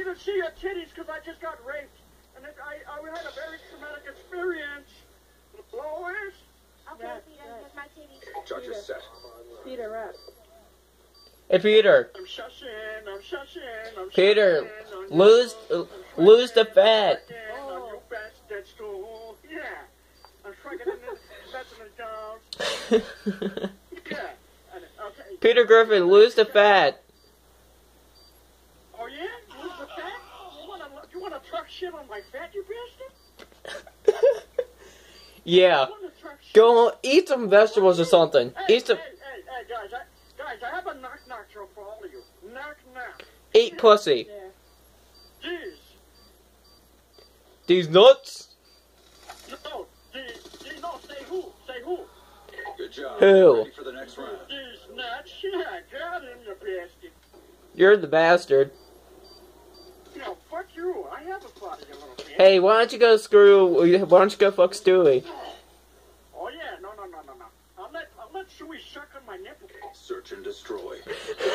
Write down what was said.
even see your titties because I just got raped. And I had a very traumatic experience. Lois? Okay, Peter, here's my titties. Judge is set. Peter, rap. Hey, Peter. I'm shushing. Peter, lose the fat. Oh. Yeah. I'm shrinking in the dogs. Yeah. Okay. Peter Griffin, lose the fat. Oh yeah? Lose the fat? You wanna truck shit on my fat, you bastard? Yeah. Go eat some vegetables or something. Hey, Eat some. Hey, guys, I have a knock joke for all of you. Knock. Eat pussy. Yeah. These nuts. No, say who? Good job. Who? Ready for the next round. These nuts. Yeah, got him, you bastard. You're the bastard. No, fuck you. I have a father, you little bitch. Hey, why don't you go fuck Stewie? Oh yeah, no. I'll let Chewie suck on my nipple. Search and destroy.